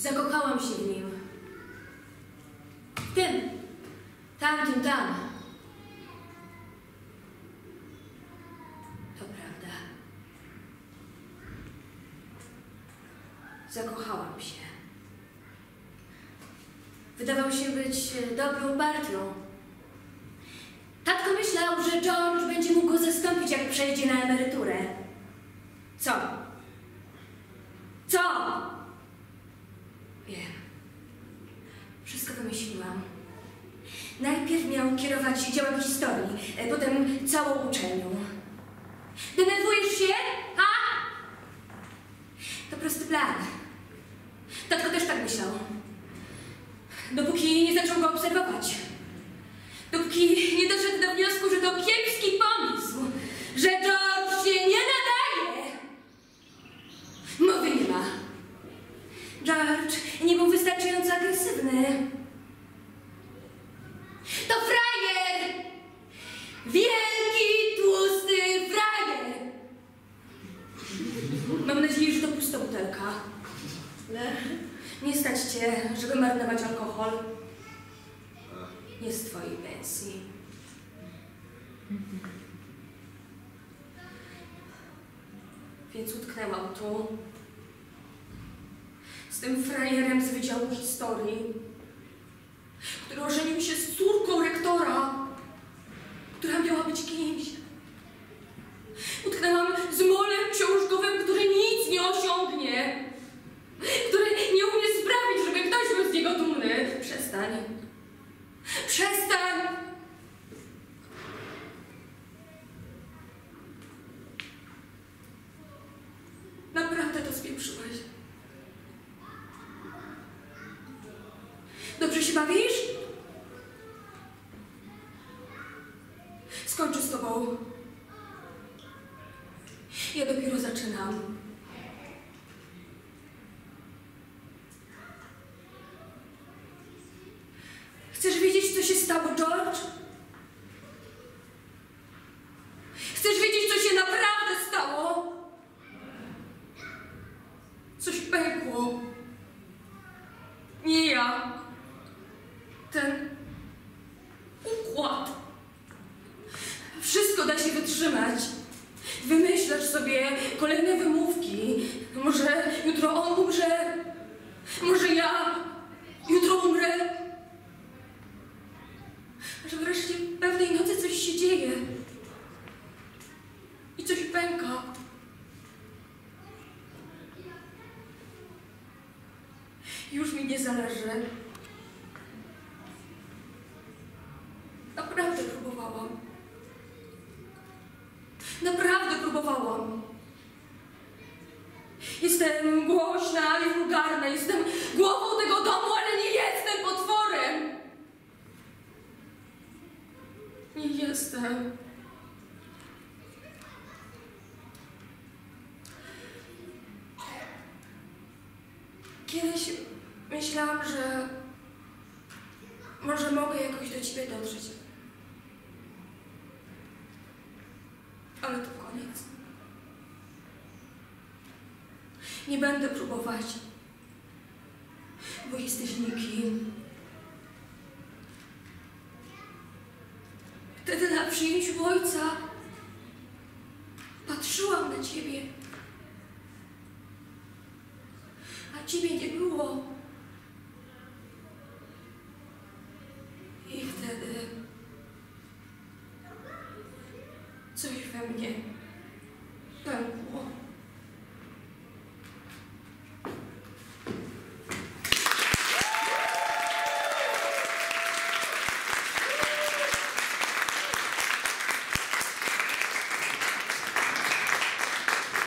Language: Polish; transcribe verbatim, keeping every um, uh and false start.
Zakochałam się w nim. W tym, tamtym tam. To prawda. Zakochałam się. Wydawał się być dobrą partią. Tatko myślał, że George będzie mógł go zastąpić, jak przejdzie na emeryturę. Co? Co? Wiem. Wszystko wymyśliłam. Najpierw miał kierować działem historii, potem całą uczelnią. Denerwujesz się? A? To prosty plan. Tatko też tak myślał. Dopóki nie zaczął go obserwować. Dopóki nie doszedł do wniosku, że to kiepski pomysł. Że George się nie nadaje. Mowy nie ma. George nie był wystarczająco agresywny. To frajer! Wielki, tłusty frajer! Mam nadzieję, że to pusta butelka. Ale nie stać cię, żeby marnować alkohol. Nie z twojej pensji. Więc utknęłam tu. Z tym frajerem z Wydziału Historii, który ożenił się z córką rektora, która miała być kimś. Utknęłam z molem książkowym, który nic nie osiągnie, który nie umie sprawić, żeby ktoś był z niego dumny. Przestań. Przestań! Naprawdę to spieprzyłeś. Dobrze się bawisz? Skończę z tobą. Ja dopiero zaczynam. Chcesz wiedzieć, co się stało, George? Chcesz wiedzieć, co się naprawdę stało? Coś pękło. Nie ja. Ten układ. Wszystko da się wytrzymać. Wymyślasz sobie kolejne wymówki. Może jutro on umrze. Może ja jutro umrę. Że wreszcie pewnej nocy coś się dzieje. I coś pęka. Już mi nie zależy. Naprawdę próbowałam. Naprawdę próbowałam. Jestem głośna i wulgarna. Jestem głową tego domu, ale nie jestem potworem. Nie jestem. Kiedyś myślałam, że może mogę jakoś do ciebie dotrzeć. Ale to koniec. Nie będę próbować, bo jesteś nikim. Wtedy na przyjęciu ojca patrzyłam na ciebie, a ciebie nie było. I wtedy coś we mnie